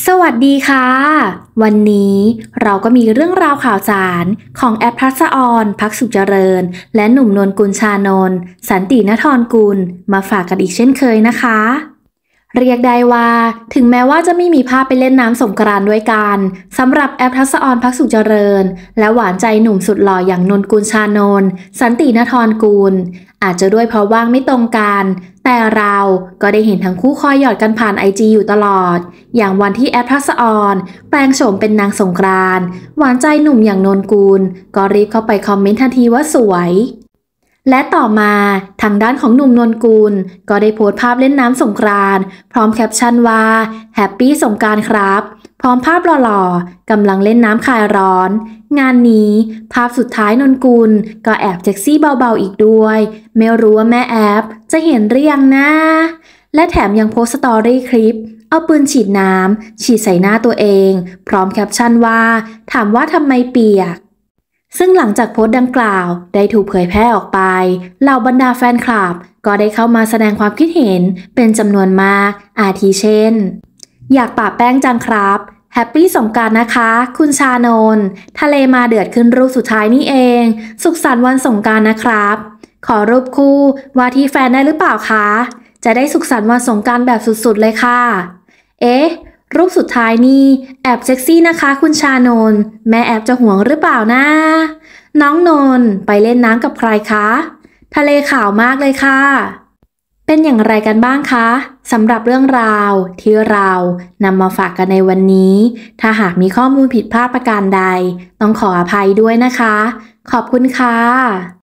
สวัสดีค่ะวันนี้เราก็มีเรื่องราวข่าวสารของแอปทัศออนภักสุขเจริญและหนุ่มนนกุลชานนท์สันตินทรกุลมาฝากกันอีกเช่นเคยนะคะเรียกได้ว่าถึงแม้ว่าจะไม่มีภาพไปเล่นน้ำสงกรานต์ด้วยกันสำหรับแอปทัศออนภักสุขเจริญและหวานใจหนุ่มสุดหล่ออย่างนนกุลชานนท์สันตินทรกุลอาจจะด้วยเพราะว่างไม่ตรงกันแต่เราก็ได้เห็นทั้งคู่คอยหยอดกันผ่านไอจีอยู่ตลอดอย่างวันที่แอปทัศออนแปลงโฉมเป็นนางสงกรานต์หวานใจหนุ่มอย่างนนกุลก็รีบเข้าไปคอมเมนต์ทันทีว่าสวยและต่อมาทางด้านของหนุ่มนนกุลก็ได้โพสต์ภาพเล่นน้ำสงกรานต์พร้อมแคปชั่นว่าแฮปปี้สงกรานต์ครับพร้อมภาพหล่อๆกำลังเล่นน้ำคลายร้อนงานนี้ภาพสุดท้ายนนกุลก็แอบเซ็กซี่เบาๆอีกด้วยไม่รู้ว่าแม่แอปจะเห็นหรือยังนะและแถมยังโพสต์สตอรี่คลิปเอาปืนฉีดน้ำฉีดใส่หน้าตัวเองพร้อมแคปชั่นว่าถามว่าทำไมเปียกซึ่งหลังจากโพสต์ดังกล่าวได้ถูกเผยแพร่ออกไปเหล่าบรรดาแฟนคลับก็ได้เข้ามาแสดงความคิดเห็นเป็นจำนวนมากอาทิเช่นอยากปะแป้งจังครับแฮปปี้สงกรานต์นะคะคุณชานนท์ทะเลมาเดือดขึ้นรูปสุดท้ายนี่เองสุขสันต์วันสงกรานต์นะครับขอรูปคู่ว่าที่แฟนได้หรือเปล่าคะจะได้สุขสันต์วันสงกรานต์แบบสุดๆเลยค่ะเอ๊ะรูปสุดท้ายนี่แอบเซ็กซี่นะคะคุณชานนท์แม่แอบจะห่วงหรือเปล่านะน้องนนท์ไปเล่นน้ำกับใครคะทะเลขาวมากเลยค่ะเป็นอย่างไรกันบ้างคะสำหรับเรื่องราวที่เรานำมาฝากกันในวันนี้ถ้าหากมีข้อมูลผิดพลาดประการใดต้องขออภัยด้วยนะคะขอบคุณค่ะ